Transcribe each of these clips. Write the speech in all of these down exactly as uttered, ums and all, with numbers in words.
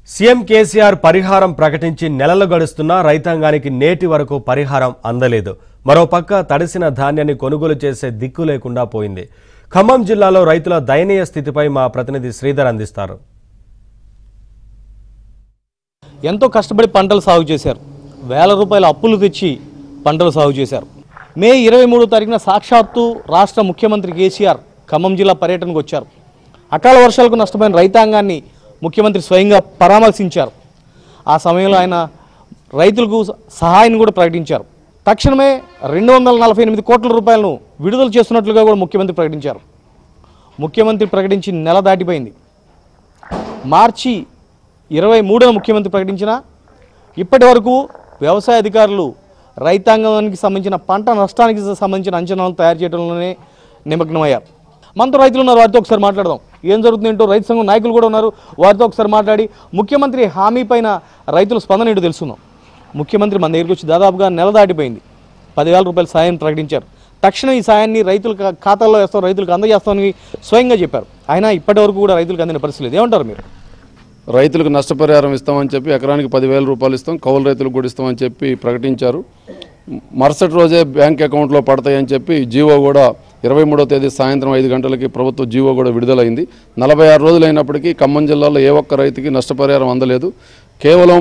CM KCR పరిహారం ప్రకటించి నెలలు గడుస్తున్నా రైతాంగానికి నేటి వరకు పరిహారం అందలేదు. మరోపక్క తడిసిన ధాన్యాన్ని కొనుగోలు చేసే దిక్కు లేకుండా పోయింది. ఖమ్మం జిల్లాలో రైతుల దయనీయ స్థితిపై మా ప్రతినిధి శ్రీధర్ అందిస్తారు. ఎంతో కష్టపడి పంటలు సాగు చేశారు. వేల రూపాయల అప్పులు తెచ్చి పంటలు సాగు చేశారు. మే ఇరవై మూడో తారీఖున సాక్షాత్తు రాష్ట్ర ముఖ్యమంత్రి కేసీఆర్ ఖమ్మం జిల్లా పర్యటనకు వచ్చారు. అకాల వర్షాలకు నష్టపోయిన రైతాంగాన్ని ముఖ్యమంత్రి స్వయంగా పరామర్శించారు. ఆ సమయంలో ఆయన రైతులకు సహాయాన్ని కూడా ప్రకటించారు. తక్షణమే రెండు వందల నలభై ఎనిమిది కోట్ల రూపాయలను విడుదల చేస్తున్నట్లుగా కూడా ముఖ్యమంత్రి ప్రకటించారు. ముఖ్యమంత్రి ప్రకటించి నెల దాటిపోయింది. మార్చి ఇరవై మూడున ముఖ్యమంత్రి ప్రకటించిన ఇప్పటి వరకు వ్యవసాయ అధికారులు రైతాంగానికి సంబంధించిన పంట నష్టానికి సంబంధించిన అంచనాలు తయారు చేయడంలోనే నిమగ్నమయ్యారు. మనతో రైతులు ఉన్నారు, వారితో ఒకసారి మాట్లాడదాం. ఏం జరుగుతుంది ఏంటో రైతు సంఘం నాయకులు కూడా ఉన్నారు, వారితో ఒకసారి మాట్లాడి ముఖ్యమంత్రి హామీ పైన రైతుల స్పందన ఏంటో తెలుసుకుందాం. ముఖ్యమంత్రి మన దగ్గరికి వచ్చి దాదాపుగా నెల దాటిపోయింది. పదివేల రూపాయల సాయాన్ని ప్రకటించారు. తక్షణం ఈ సాయాన్ని రైతుల ఖాతాల్లో వేస్తాం, రైతులకు అందజేస్తామని స్వయంగా చెప్పారు. అయినా ఇప్పటి వరకు కూడా రైతులకు అందిన పరిస్థితి లేదు. ఏమంటారు మీరు? రైతులకు నష్టపరిహారం ఇస్తామని చెప్పి ఎకరానికి పదివేల రూపాయలు ఇస్తాం, కౌలు రైతులకు కూడా ఇస్తామని చెప్పి ప్రకటించారు. మరుసటి రోజే బ్యాంక్ అకౌంట్లో పడతాయని చెప్పి జీవో కూడా ఇరవై మూడో తేదీ సాయంత్రం ఐదు గంటలకి ప్రభుత్వ జీవో కూడా విడుదలైంది. నలభై ఆరు రోజులు అయినప్పటికీ ఖమ్మం జిల్లాలో ఏ ఒక్క రైతుకి నష్టపరిహారం అందలేదు. కేవలం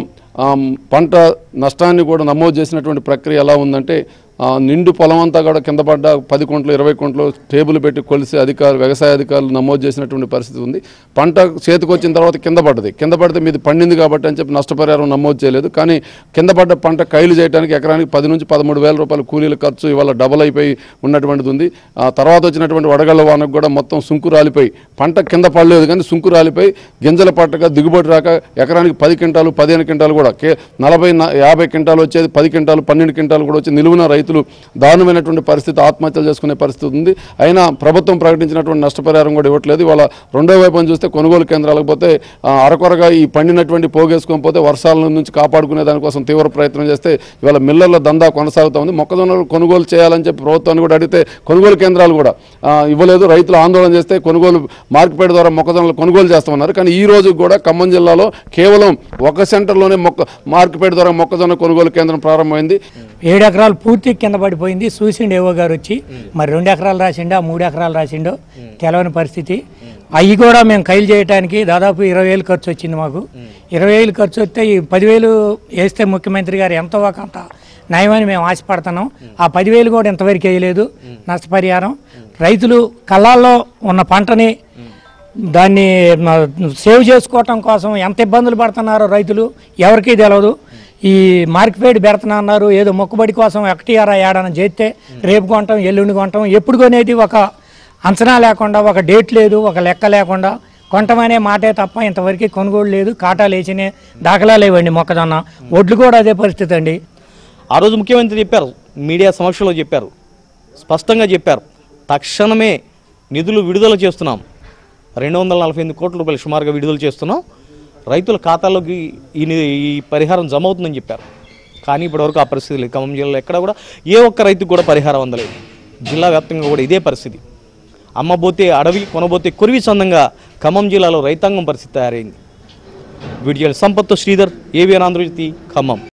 పంట నష్టాన్ని కూడా నమోదు చేసినటువంటి ప్రక్రియ ఎలా ఉందంటే, నిండు పొలం అంతా కూడా కింద పడ్డ పది కుంటలు ఇరవై కుంటలు టేబుల్ పెట్టి కొలిసి అధికారులు వ్యవసాయ అధికారులు నమోదు చేసినటువంటి పరిస్థితి ఉంది. పంట చేతికి వచ్చిన తర్వాత కింద పడ్డది, కింద పడితే మీది పండింది కాబట్టి అని చెప్పి నష్టపరిహారం నమోదు చేయలేదు. కానీ కింద పడ్డ పంట కైలు చేయడానికి ఎకరానికి పది నుంచి పదమూడు వేల రూపాయల కూలీల ఖర్చు ఇవాళ డబల్ అయిపోయి ఉన్నటువంటిది ఉంది. ఆ తర్వాత వచ్చినటువంటి వడగళ్ల వానకు కూడా మొత్తం సుంకు రాలిపోయి పంట కింద పడలేదు, కానీ సుంకు రాలిపోయి గింజల పట్టక దిగుబడి రాక ఎకరానికి పది క్వింటాలు పదిహేను క్వింటాలు కూడా కే నలభై యాభై క్వింటాలు వచ్చేది పది క్వింటాలు పన్నెండు క్వింటాలు కూడా వచ్చి నిలువున రైతులు దారుణమైనటువంటి పరిస్థితి, ఆత్మహత్యలు చేసుకునే పరిస్థితి ఉంది. అయినా ప్రభుత్వం ప్రకటించినటువంటి నష్టపరిహారం కూడా ఇవ్వట్లేదు. ఇవాళ రెండో వైపున చూస్తే కొనుగోలు కేంద్రాలకు పోతే అరకొరగా ఈ పండినటువంటి పోగేసుకొని పోతే వర్షాల నుంచి కాపాడుకునే దానికోసం తీవ్ర ప్రయత్నం చేస్తే ఇవాళ మిల్లర్ల దందా కొనసాగుతూ ఉంది. మొక్కజొన్నలు కొనుగోలు చేయాలని చెప్పి ప్రభుత్వాన్ని కూడా అడిగితే కొనుగోలు కేంద్రాలు కూడా ఇవ్వలేదు. రైతులు ఆందోళన చేస్తే కొనుగోలు మార్కెట్ ద్వారా మొక్కజొన్నలు కొనుగోలు చేస్తామన్నారు. కానీ ఈ రోజు కూడా ఖమ్మం జిల్లాలో కేవలం ఒక సెంటర్లోనే మొక్క మార్కెట్ ద్వారా మొక్కజొన్న కొనుగోలు కేంద్రం ప్రారంభమైంది. ఏడు ఎకరాలు పూర్తి కింద పడిపోయింది. చూసిండు ఏవో గారు వచ్చి, మరి రెండు ఎకరాలు రాసిండో మూడు ఎకరాలు రాసిండో తెలవని పరిస్థితి. అవి కూడా మేము కైలు చేయడానికి దాదాపు ఇరవై వేలు ఖర్చు వచ్చింది. మాకు ఇరవై వేలు ఖర్చు వస్తే ఈ పదివేలు వేస్తే ముఖ్యమంత్రి గారు ఎంతో ఒకంత నయమని మేము ఆశపడుతున్నాం. ఆ పదివేలు కూడా ఇంతవరకు వేయలేదు నష్టపరిహారం. రైతులు కళ్ళాల్లో ఉన్న పంటని దాన్ని సేవ్ చేసుకోవటం కోసం ఎంత ఇబ్బందులు పడుతున్నారో రైతులు ఎవరికీ తెలియదు. ఈ మార్కెట్ పెడుతున్నా అన్నారు, ఏదో మొక్కుబడి కోసం ఒకటి అర ఏడాది చేస్తే రేపు కొంటాం ఎల్లుండి కొంటాం, ఎప్పుడు కొనేది ఒక అంచనా లేకుండా, ఒక డేట్ లేదు, ఒక లెక్క లేకుండా కొంటమనే మాటే తప్ప ఇంతవరకు కొనుగోలు లేదు. కాటాలు వేసిన దాఖలా లేవండి. మొక్కజొన్న ఒడ్లు కూడా అదే పరిస్థితి అండి. ఆ రోజు ముఖ్యమంత్రి చెప్పారు, మీడియా సమక్షంలో చెప్పారు, స్పష్టంగా చెప్పారు, తక్షణమే నిధులు విడుదల చేస్తున్నాం, రెండు వందల నలభై ఎనిమిది కోట్ల రూపాయలు సుమారుగా విడుదల చేస్తున్నాం, రైతుల ఖాతాల్లోకి ఈ ఈ పరిహారం జమ అవుతుందని చెప్పారు. కానీ ఇప్పటివరకు ఆ పరిస్థితి లేదు. ఖమ్మం జిల్లాలో ఎక్కడ కూడా ఏ ఒక్క రైతుకు కూడా పరిహారం అందలేదు. జిల్లా వ్యాప్తంగా కూడా ఇదే పరిస్థితి. అమ్మబోతే అడవి, కొనబోతే కురివి సందంగా ఖమ్మం జిల్లాలో రైతాంగం పరిస్థితి తయారైంది. Video Sampath Sridhar, ABN Andhra Jyothi, Khammam.